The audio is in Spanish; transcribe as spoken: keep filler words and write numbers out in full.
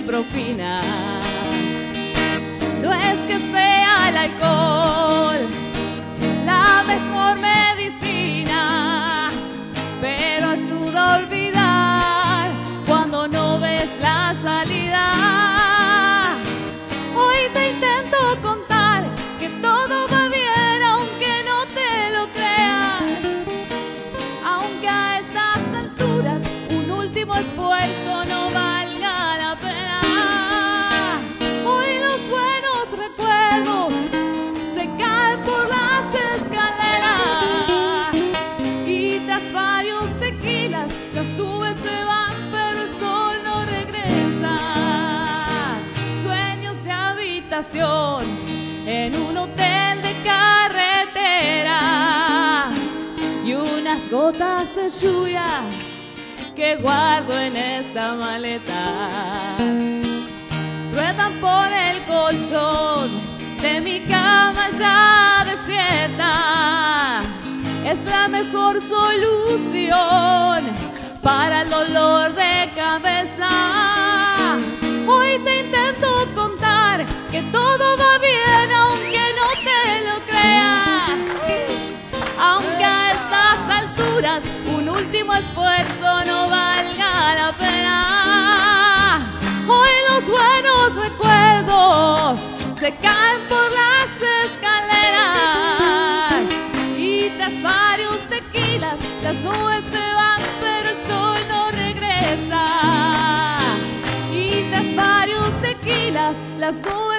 de propina. No es que sea el alcohol la mejor medicina, pero ayuda a olvidar cuando no ves la salida. Hoy te intento contar que todo va bien, aunque no te lo creas, aunque a estas alturas un último esfuerzo no valga la pena. Hoy los buenos recuerdos se caen por las escaleras y tras varios tequilas las nubes se van, pero el sol no regresa. Sueños de habitación en un hotel de carretera y unas gotas de lluvia que guardo en esta maleta. Ruedan por el colchón de mi cama ya desierta. Es la mejor solución para el dolor de cabeza. Hoy te intento contar que todo va bien, aunque no te lo creas, aunque a estas alturas un último esfuerzo no valga la pena. Hoy los buenos recuerdos se caen por las escaleras y tras varios tequilas las nubes se van, pero el sol no regresa. Y tras varios tequilas las nubes